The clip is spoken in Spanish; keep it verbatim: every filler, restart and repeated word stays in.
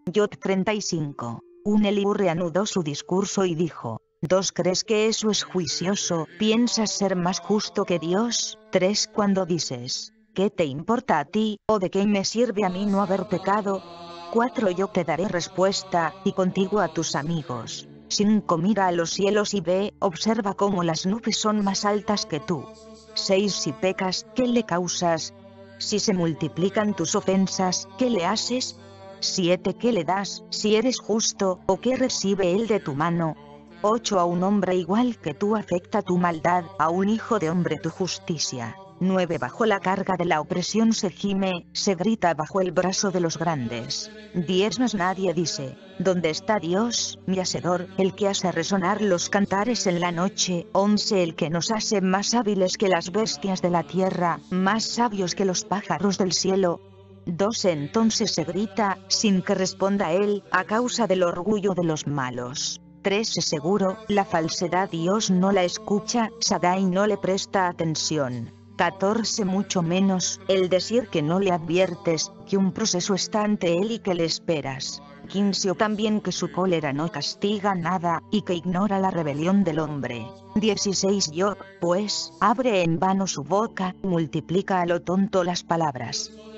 Job treinta y cinco. Un Eliú reanudó su discurso y dijo: dos ¿Crees que eso es juicioso? ¿Piensas ser más justo que Dios? tres Cuando dices: ¿qué te importa a ti, o de qué me sirve a mí no haber pecado? cuatro Yo te daré respuesta, y contigo a tus amigos. cinco Mira a los cielos y ve, observa cómo las nubes son más altas que tú. seis Si pecas, ¿qué le causas? Si se multiplican tus ofensas, ¿qué le haces? siete ¿Qué le das, si eres justo, o qué recibe él de tu mano? ocho A un hombre igual que tú afecta tu maldad, a un hijo de hombre tu justicia. nueve Bajo la carga de la opresión se gime, se grita bajo el brazo de los grandes. diez Mas nadie dice: ¿dónde está Dios, mi Hacedor, el que hace resonar los cantares en la noche? once El que nos hace más hábiles que las bestias de la tierra, más sabios que los pájaros del cielo. doce Entonces se grita, sin que responda él, a causa del orgullo de los malos. trece Seguro, la falsedad Dios no la escucha, Sadai no le presta atención. catorce Mucho menos, el decir que no le adviertes, que un proceso está ante él y que le esperas. quince O también que su cólera no castiga nada, y que ignora la rebelión del hombre. dieciséis Job, pues, abre en vano su boca, multiplica a lo tonto las palabras.